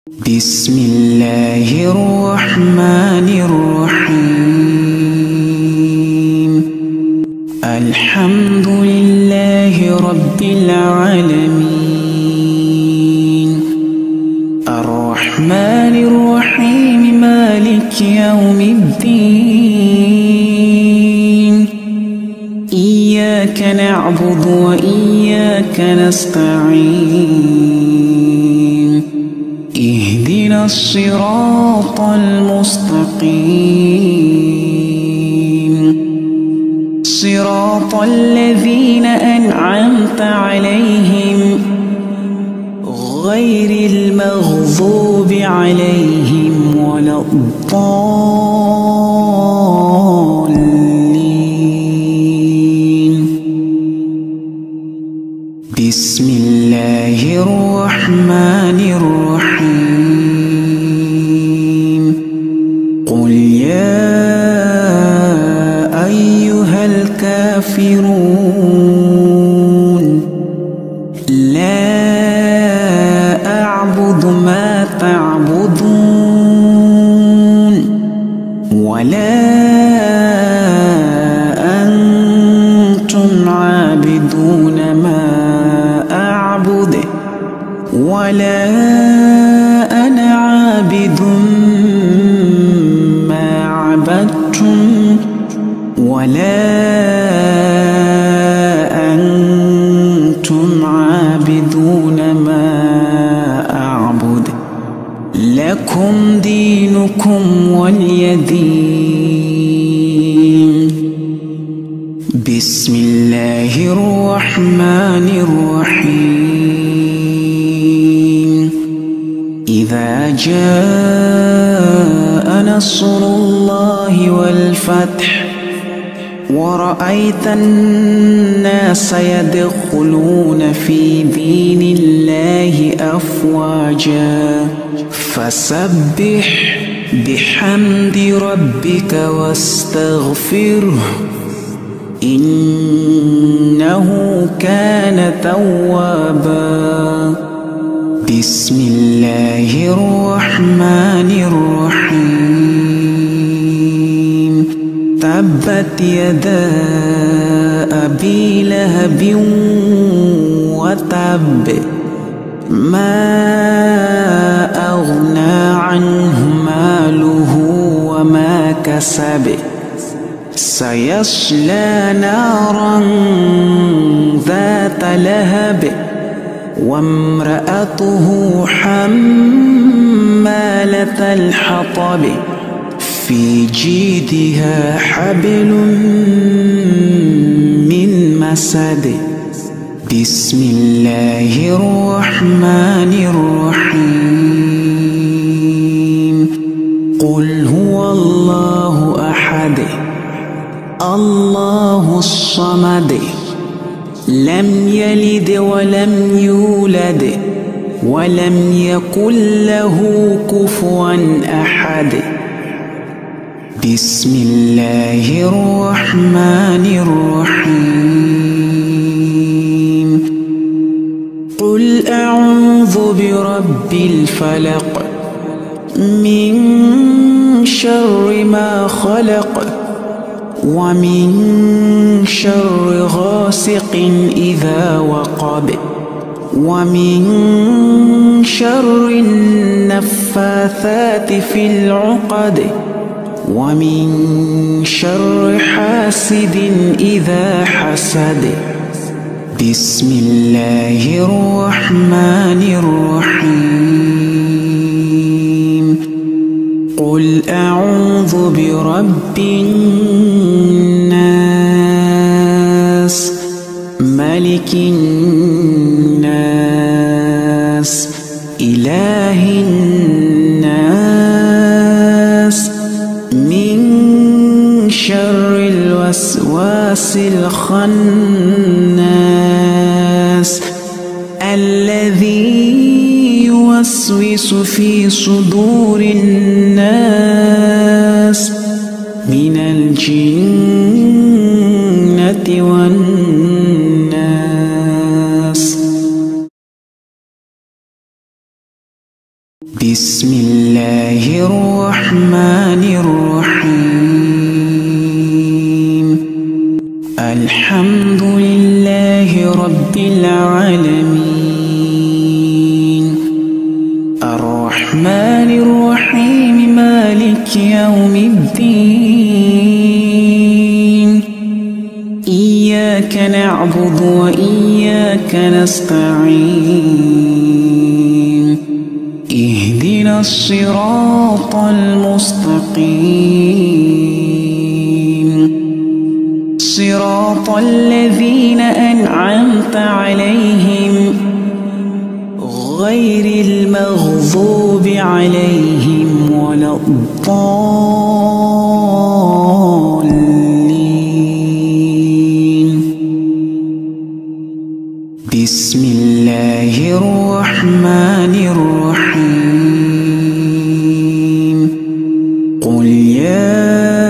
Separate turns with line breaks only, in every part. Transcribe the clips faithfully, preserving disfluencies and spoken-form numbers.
بسم الله الرحمن الرحيم. الحمد لله رب العالمين، الرحمن الرحيم، مالك يوم الدين. إياك نعبد وإياك نستعين. اهدنا الصراط المستقيم، صراط الذين أنعمت عليهم غير المغضوب عليهم ولا الضالين. بسم الله الرحمن الرحيم. قل يا أيها الكافرون لا أعبد ما تعبدون ولا أنتم عابدون ما أعبد ولا أنا عابد ما عبدتم ولا أنتم عابدون ما أعبد. لكم دينكم ولي دين. بسم الله الرحمن الرحيم. إذا جاء نصر الله والفتح ورأيت الناس يدخلون في دين الله أفواجا فسبح بحمد ربك واستغفره إنه كان توابا. بسم الله الرحمن الرحيم. تبت يدا أبي لهب وتب ما أغنى عنه ماله وما كسب سيصلى نارا ذات لهب وامرأته حمالة الحطب في جيدها حبل من مسد. بسم الله الرحمن الرحيم. قل هو الله أحد الله الصمد لم يلد ولم يولد ولم يكن له كفوا أحد. بسم الله الرحمن الرحيم. قل أعوذ برب الفلق من شر ما خلق ومن شر غاسق إذا وقب ومن شر النفاثات في العقد ومن شر حاسد إذا حسد. بسم الله الرحمن الرحيم. قل أعوذ برب الناس ملك الناس إله الناس من شر الوسواس الخناس الذي يوسوس في صدور الناس من الجنة والناس. بسم الله الرحمن الرحيم الحمد لله رب العالمين الرحمن الرحيم مالك يوم الدين إياك نعبد وإياك نستعين اهدنا الصراط المستقيم صراط الذين أنعمت عليهم غير المغضوب عليهم ولا الضالين بسم الله الرحمن الرحيم قل يا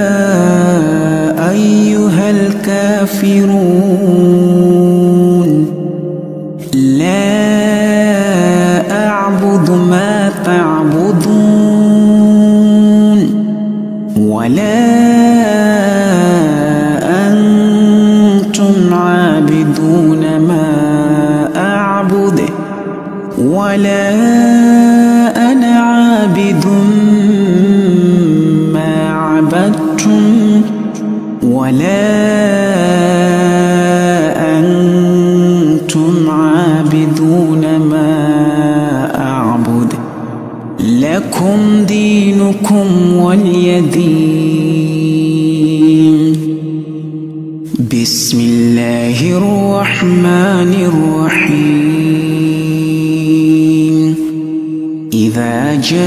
أيها الكافرون لا أعبد ما تعبدون ولا أنتم عابدون ما أعبد ولا أنا عابد ما عبدتم ولا أنتم عابدون ما أعبد لكم دينكم ولي دين بسم الله الرحمن الرحيم إذا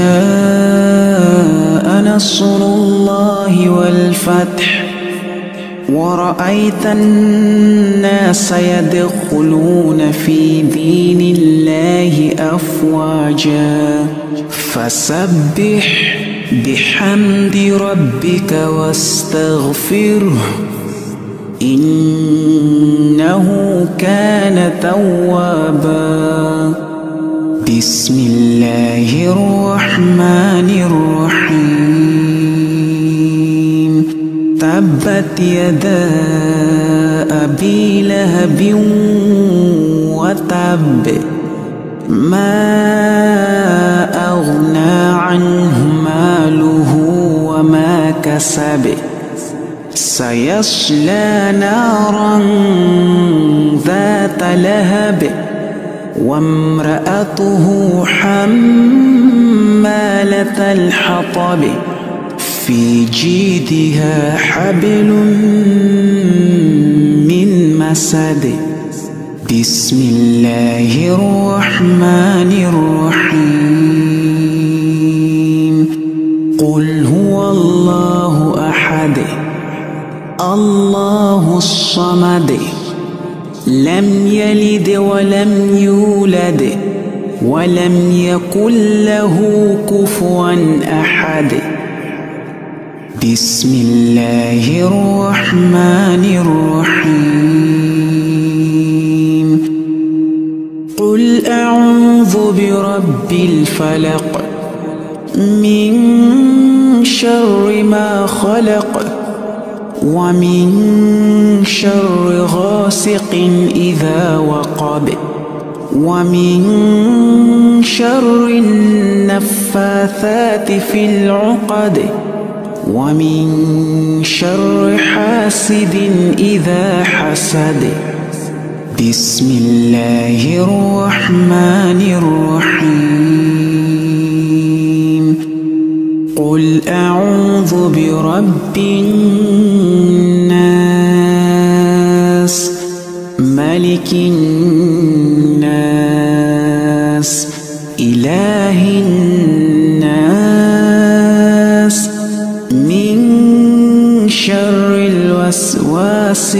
جاء نصر الله والفتح ورأيت الناس يدخلون في دين الله أفواجا فسبح بحمد ربك واستغفره إنه كان توابا بسم الله الرحمن الرحيم تبت يدا أبي لهب وتب ما أغنى عنه ماله وما كسب سيصلى نارا ذات لهب وامرأته حمالة الحطب في جيدها حبل من مسد بسم الله الرحمن الرحيم قل هو الله أحد الله الصمد لم يلد ولم يولد ولم يكن له كفوا أحد بسم الله الرحمن الرحيم قل أعوذ برب الفلق من شر ما خلق ومن شر غاسق إذا وقب ومن شر النفاثات في العقد ومن شر حاسد إذا حسد بسم الله الرحمن الرحيم قل أعوذ برب الناس ملك الناس إله الناس من شر الوسواس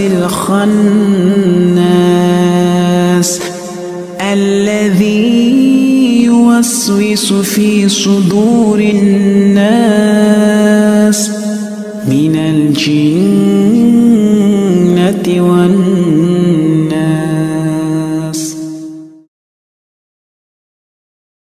الخناس الذي يوسوس في صدور الناس من الجنة والناس